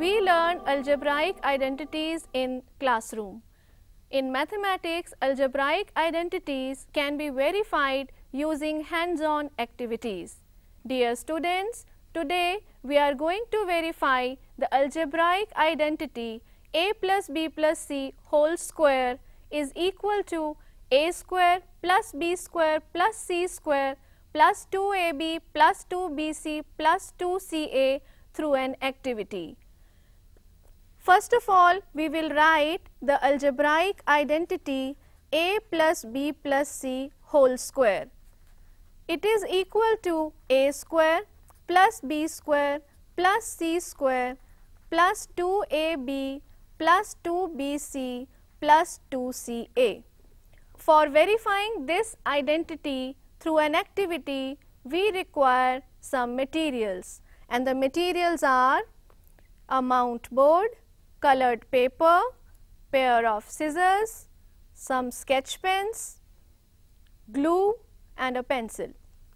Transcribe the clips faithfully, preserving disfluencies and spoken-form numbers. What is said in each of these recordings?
We learn algebraic identities in classroom. In mathematics, algebraic identities can be verified using hands-on activities. Dear students, today we are going to verify the algebraic identity a plus b plus c whole square is equal to a square plus b square plus c square plus two a b plus two b c plus two c a through an activity. First of all, we will write the algebraic identity a plus b plus c whole square. It is equal to a square plus b square plus c square plus two a b plus two b c plus two c a. For verifying this identity through an activity, we require some materials, and the materials are a mount board, colored paper, pair of scissors, some sketch pens, glue and a pencil.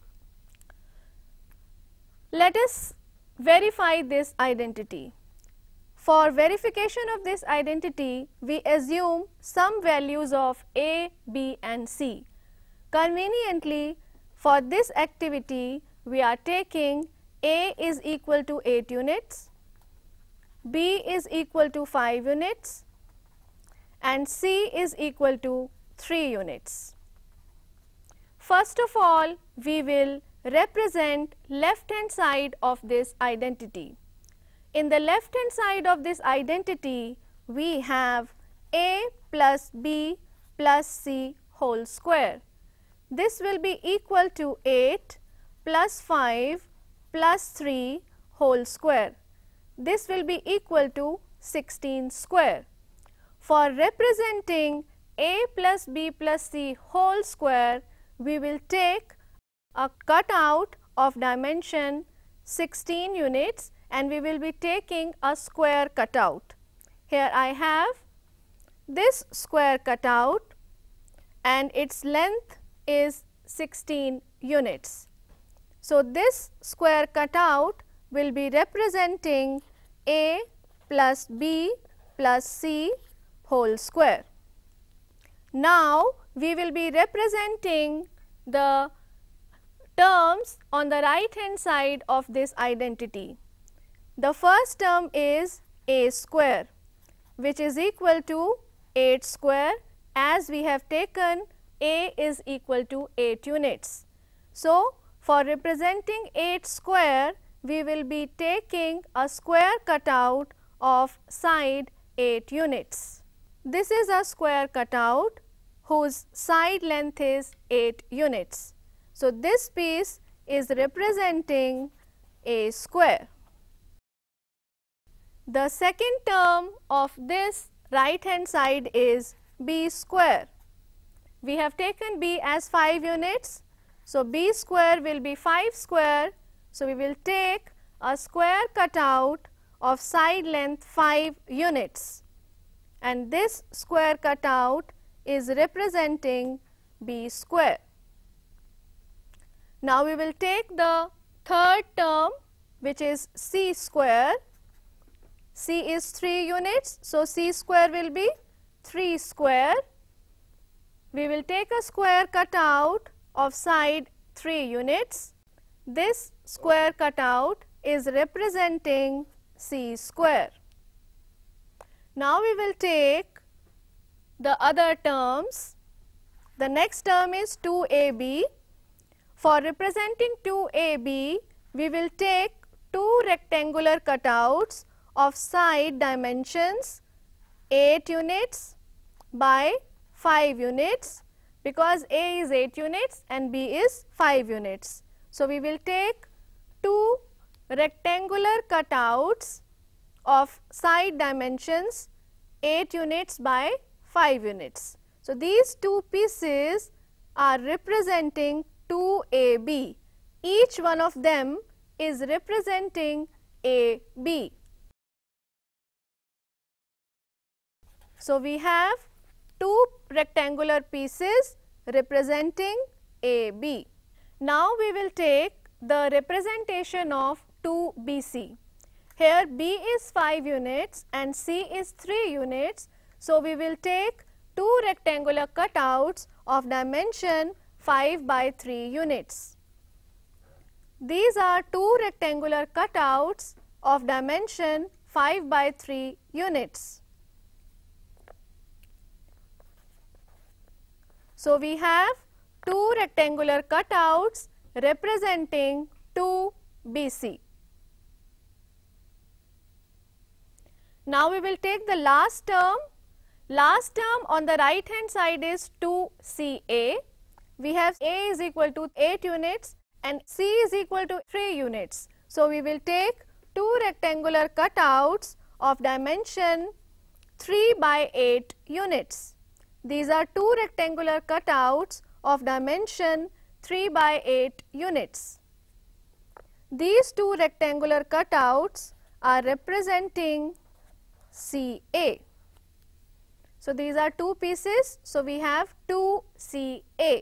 Let us verify this identity. For verification of this identity, we assume some values of a, b and c. Conveniently, for this activity, we are taking a is equal to eight units, b is equal to five units and c is equal to three units. First of all, we will represent left hand side of this identity. In the left hand side of this identity, we have a plus b plus c whole square. This will be equal to eight plus five plus three whole square. This will be equal to sixteen square. For representing a plus b plus c whole square, we will take a cutout of dimension sixteen units and we will be taking a square cutout. Here I have this square cutout and its length is sixteen units. So, this square cutout will be representing a plus b plus c whole square. Now, we will be representing the terms on the right hand side of this identity. The first term is a square, which is equal to eight square, as we have taken a is equal to eight units. So, for representing eight square, we will be taking a square cutout of side eight units. This is a square cutout whose side length is eight units. So, this piece is representing a square. The second term of this right hand side is b square. We have taken b as five units. So, b square will be five square. So, we will take a square cutout of side length five units, and this square cutout is representing b square. Now, we will take the third term, which is c square. C is three units, so c square will be three square. We will take a square cutout of side three units. This square cutout is representing c square. Now, we will take the other terms. The next term is two a b. For representing two a b, we will take two rectangular cutouts of side dimensions eight units by five units, because a is eight units and b is five units. So, we will take two rectangular cutouts of side dimensions eight units by five units. So, these two pieces are representing two a b. Each one of them is representing a b. So, we have two rectangular pieces representing a b. Now, we will take the representation of two b c. Here B is five units and C is three units. So, we will take two rectangular cutouts of dimension five by three units. These are two rectangular cutouts of dimension five by three units. So, we have two rectangular cutouts representing two B C. Now, we will take the last term. Last term on the right hand side is two C A. We have A is equal to eight units and C is equal to three units. So, we will take two rectangular cutouts of dimension three by eight units. These are two rectangular cutouts of dimension three by eight units. These two rectangular cutouts are representing C A. So, these are two pieces. So, we have two C A.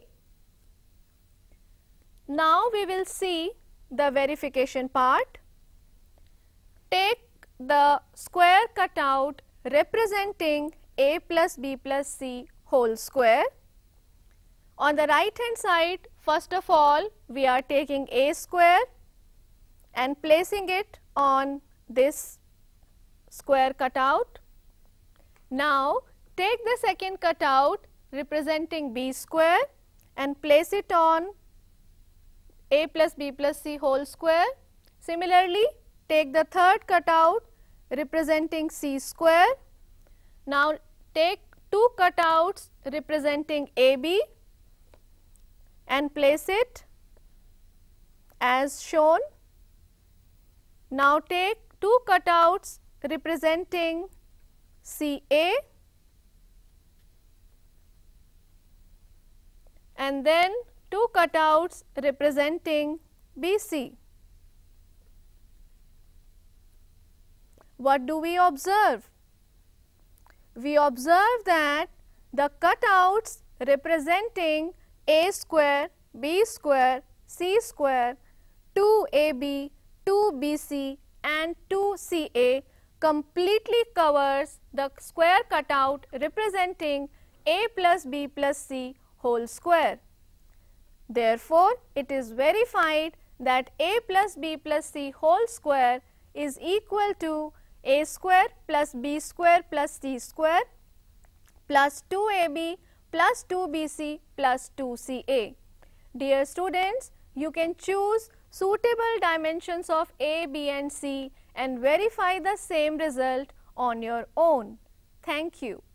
Now, we will see the verification part. Take the square cutout representing a plus b plus c whole square. On the right hand side, first of all, we are taking a square and placing it on this square cutout. Now, take the second cutout representing b square and place it on a plus b plus c whole square. Similarly, take the third cutout representing c square. Now, take two cutouts representing a b and place it as shown. Now, take two cutouts representing C A and then two cutouts representing B C. What do we observe? We observe that the cutouts representing a square, b square, c square, two a b, two b c and two c a completely covers the square cutout representing a plus b plus c whole square. Therefore, it is verified that a plus b plus c whole square is equal to a square plus b square plus c square plus two a b plus two b c plus two c a. Dear students, you can choose suitable dimensions of a, b and c and verify the same result on your own. Thank you.